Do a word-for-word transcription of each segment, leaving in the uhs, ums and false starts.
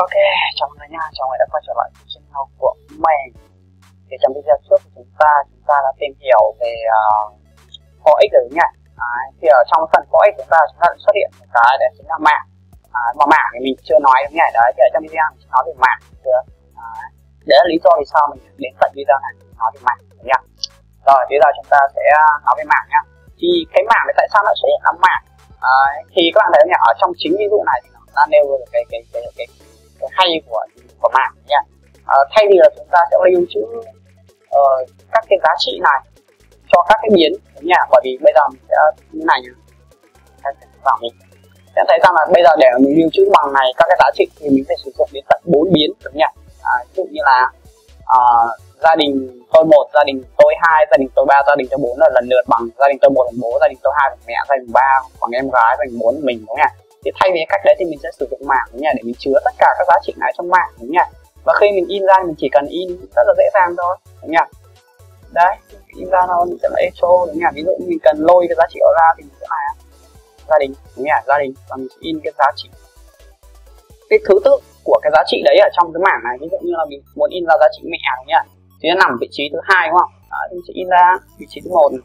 Ok, chào mọi người nha, chào mọi người đã quay trở lại channel của mình. Thì trong video trước của chúng ta, chúng ta đã tìm hiểu về uh, for x rồi nhá. Đấy, thì ở trong phần for x chúng ta chúng ta đã xuất hiện một cái đấy chính là mạng. À, mà mạng thì mình chưa nói đúng nhỉ? Đấy, thì ở trong video mình sẽ nói về mạng được. Đấy, đấy là lý do vì sao mình đến tận video này mình nói về mạng đúng nhỉ? Rồi, bây giờ chúng ta sẽ nói về mạng nhá. Thì cái mạng này tại sao nó xuất hiện là mạng? Đấy, thì các bạn thấy nhỉ, ở trong chính ví dụ này thì nó đã nêu được cái cái cái cái, cái cái hay của của mạng nha. À, thay vì là chúng ta sẽ lưu trữ uh, các cái giá trị này cho các cái biến đúng nhỉ? Bởi vì bây giờ mình sẽ như này nhỉ, vào mình sẽ thấy rằng là bây giờ để mình lưu trữ bằng này các cái giá trị thì mình phải sử dụng đến tận bốn biến đúng nhỉ? À, ví dụ như là uh, gia đình tôi một, gia đình tôi hai, gia đình tôi ba, gia đình tôi bốn là lần lượt bằng gia đình tôi một bằng bố, gia đình tôi hai bằng mẹ, gia đình ba bằng em gái, gia đình bốn bằng mình đúng nhỉ? Thì thay vì cách đấy thì mình sẽ sử dụng mạng đúng nhỉ, để mình chứa tất cả các giá trị này trong mạng đúng nhỉ? Và khi mình in ra mình chỉ cần in rất là dễ dàng thôi đúng nhỉ? Đấy, in ra nó sẽ là echo đúng nhỉ? Ví dụ mình cần lôi cái giá trị đó ra thì mình sẽ là gia đình đúng nhỉ? Gia đình, và mình sẽ in cái giá trị, cái thứ tự của cái giá trị đấy ở trong cái mảng này. Ví dụ như là mình muốn in ra giá trị mẹ đúng nhỉ? Thì nó nằm vị trí thứ hai đúng không? Đó, thì mình sẽ in ra vị trí thứ một.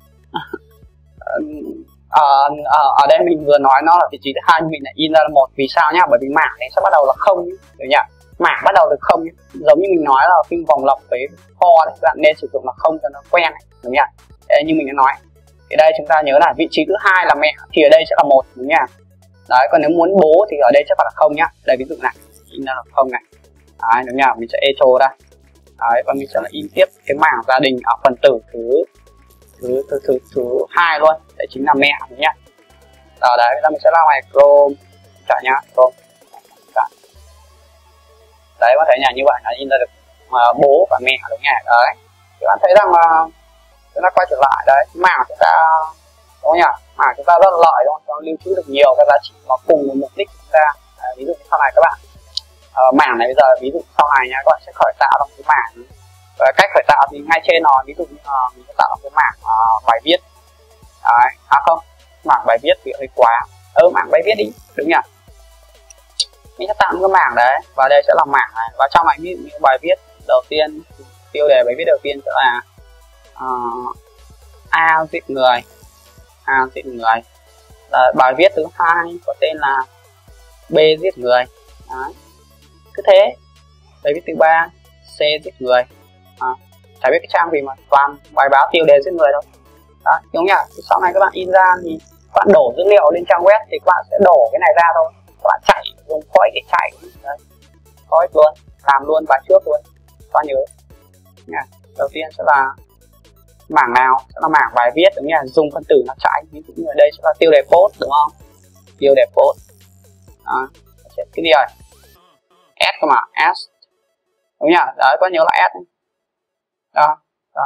Ở, ở, ở đây mình vừa nói nó là vị trí thứ hai, mình lại in ra là một. Vì sao nhá? Bởi vì mảng này sẽ bắt đầu là không đúng nhỉ? Mảng bắt đầu từ không, giống như mình nói là phim vòng lặp với for đấy, bạn nên sử dụng là không cho nó quen đúng nhỉ? Đấy, như mình đã nói thì đây chúng ta nhớ là vị trí thứ hai là mẹ thì ở đây sẽ là một đúng nhỉ? Đấy, còn nếu muốn bố thì ở đây sẽ phải là không nhá. Đây ví dụ này, in ra là không này. Đấy, đúng nhỉ? Mình sẽ echo ra. Đấy, và mình sẽ là in tiếp cái mảng gia đình ở phần tử thứ thứ thứ thứ thứ hai luôn, đấy chính là mẹ đúng nhá. Ở đấy là mình sẽ làm này Chrome trả nhá, Chrome trả. Đấy, có thể nhà như vậy là in ra được uh, bố và mẹ đúng nhỉ? Đấy, thì bạn thấy rằng là uh, chúng ta quay trở lại đấy, mảng chúng ta đúng không nhỉ? Mảng chúng ta rất là lợi đúng không? Nó lưu trữ được nhiều các giá trị mà cùng một mục đích của chúng ta. Đấy, ví dụ như sau này các bạn uh, mảng này bây giờ ví dụ sau này nhá, các bạn sẽ khởi tạo trong cái mảng. Và cách khởi tạo thì ngay trên nó, ví dụ như là mình sẽ tạo cái mảng uh, bài viết. Đấy, à không, mảng bài viết thì hơi quá. Ừ, mảng bài viết đi, đúng nhỉ? Mình sẽ tạo một cái mảng đấy, và đây sẽ là mảng này. Và trong này ví dụ như bài viết đầu tiên, tiêu đề bài viết đầu tiên sẽ là uh, A giết người, A giết người. Đấy, bài viết thứ hai có tên là B giết người. Đấy, cứ thế. Bài viết thứ ba C giết người. À, chả biết cái trang gì mà toàn bài báo tiêu đề giết người đâu. Đó, đúng nhỉ? Thì sau này các bạn in ra thì các bạn đổ dữ liệu lên trang web thì các bạn sẽ đổ cái này ra thôi. Các bạn chạy dùng for x để chạy. Đấy, for x luôn, làm luôn bài trước luôn. Các bạn nhớ nha. Đầu tiên sẽ là mảng nào? Sẽ là mảng bài viết đúng nhỉ? Dùng phân tử nó chạy. Ví dụ như ở đây sẽ là tiêu đề post đúng không? Tiêu đề post. Đó, cái gì rồi? S cơ mà, S. Đúng nhỉ? Đấy, có nhớ là S. Đó, đó.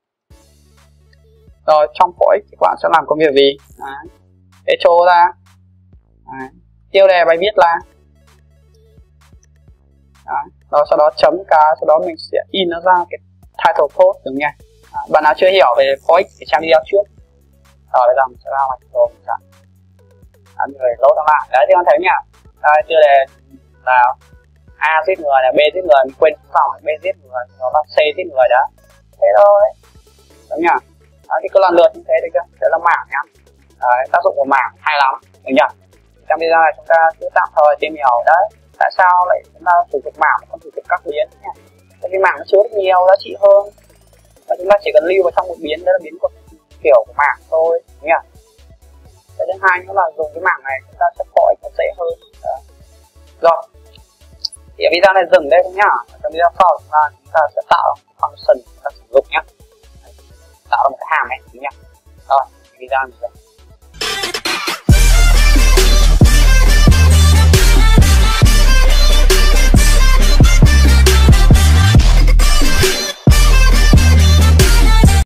Rồi trong for x thì các bạn sẽ làm công việc gì? Echo ra. Đấy. Tiêu đề bài viết là. Đó. Rồi sau đó chấm cái, sau đó mình sẽ in nó ra cái title post đúng nhỉ? À, bạn nào chưa hiểu về for x thì xem video trước. Rồi bây giờ mình sẽ ra ngoài rồi mình sẽ người lốt nó lại. Đấy thì con thấy nhỉ? Đây tiêu đề là A giết người là B giết người, mình quên phòng B giết người, nó là C giết người đó. Thế thôi. Đúng nhỉ? Đó, thì cứ lần lượt như thế được chưa? Đấy là mảng nhá. Đấy, tác dụng của mảng hay lắm. Đúng nhỉ? Trong video này chúng ta cứ tạm thời tìm hiểu đấy. Tại sao lại chúng ta sử dụng mảng không sử dụng các biến nhỉ? Tại vì mảng nó chứa được nhiều giá trị hơn. Và chúng ta chỉ cần lưu vào trong một biến, đó là biến của kiểu của mảng thôi. Đúng nhỉ? Cái thứ hai nữa là dùng cái mảng này chúng ta sẽ khỏi nó dễ hơn. Đó. Rồi. Thì ở video này dừng đây thôi nhá. Trong video sau chúng ta, chúng ta sẽ tạo function chúng ta sử dụng nhé. Tạo ra một cái hàm này nhé. Rồi, video này